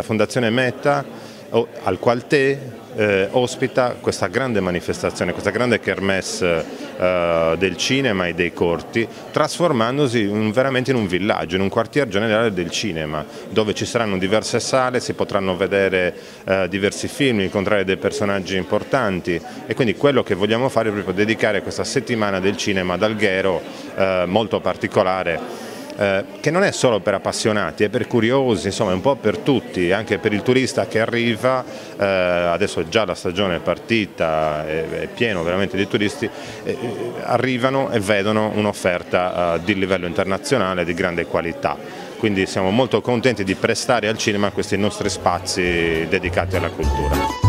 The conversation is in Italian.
Fondazione Metta al Qualtè ospita questa grande manifestazione, questa grande kermesse del cinema e dei corti, trasformandosi veramente in un villaggio, in un quartier generale del cinema, dove ci saranno diverse sale, si potranno vedere diversi film, incontrare dei personaggi importanti, e quindi quello che vogliamo fare è proprio dedicare questa settimana del cinema ad Alghero molto particolare, che non è solo per appassionati, è per curiosi, insomma è un po' per tutti, anche per il turista che arriva, adesso già la stagione è partita, è pieno veramente di turisti, arrivano e vedono un'offerta di livello internazionale di grande qualità, quindi siamo molto contenti di prestare al cinema questi nostri spazi dedicati alla cultura.